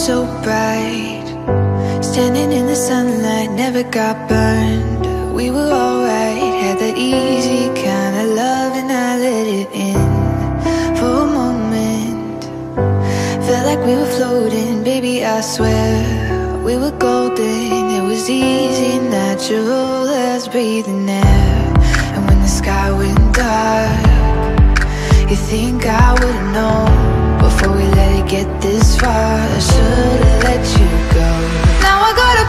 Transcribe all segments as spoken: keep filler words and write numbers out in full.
so bright, standing in the sunlight, never got burned. We were alright, had that easy kind of love, and I let it in for a moment. Felt like we were floating, baby, I swear we were golden. It was easy, natural as breathing air. And when the sky went dark, you think I would've known before we let it get this far. I should've let you go. Now I gotta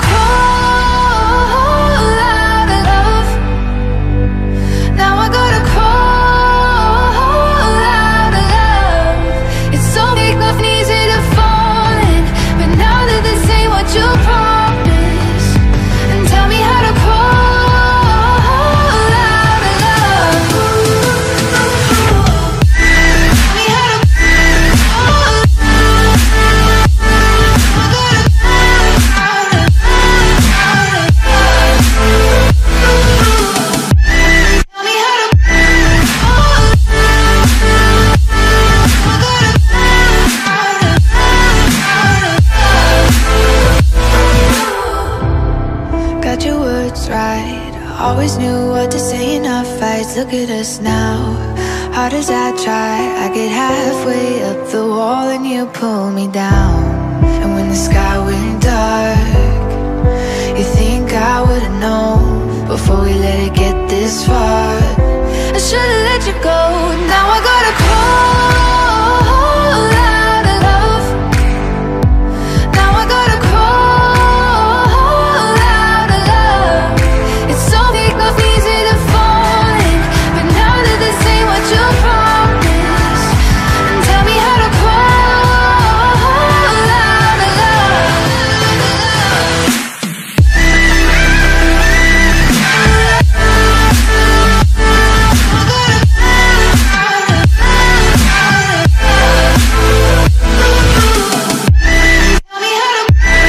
crawl out of love. Now I gotta crawl out of love. It's so big, nothing easy to fall in, but now that this ain't what you promised, and tell me how to crawl out of love. Tell me how to crawl. I gotta crawl out of love. Tell me how to crawl. I gotta crawl out of love. Got your words right, always knew what to say in our fights. Look at us now, hard as I try, I get halfway up the wall and you pull me down. And when the sky went dark, you think I would've known before we let it get this far. I should've let you go. Now I gotta crawl out of love. Now I gotta crawl out of love. It's so big, nothing easy to fall in, but now that this ain't what you promised, and tell me how to crawl out of love. Tell me how to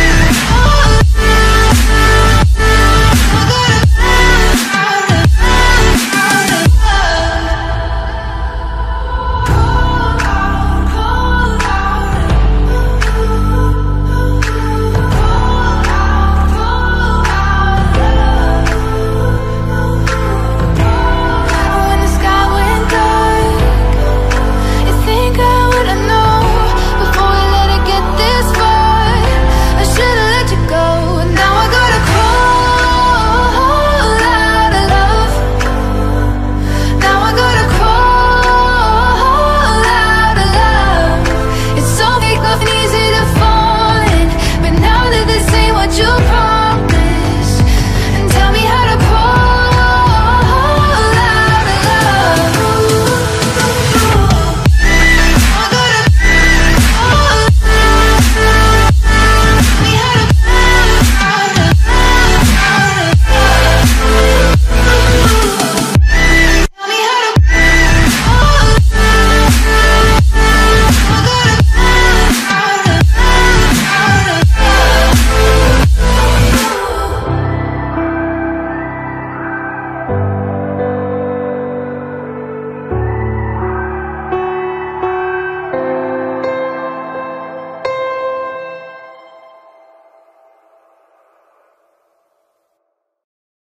when the sky went dark, you think I would've known before we let it get this far. I should've let you go. Now I gotta crawl out of love. Now I gotta crawl out of love. It's so big, nothing easy to fall in, but now that this ain't what you promised,